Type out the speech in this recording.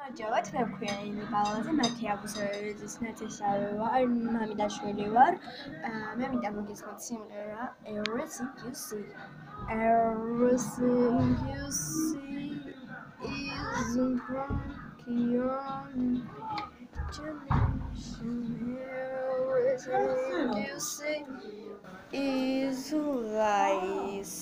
გამარჯობათ, მე ვქვია ენი ბალაძე, მათი აბუსერიძის ნათესავი ვარ, მამი და შვილი ვარ. მე მინდა მოგესმათ სიმღერა Everything you see. Everything you see is broken imagination. Everything you see is lies.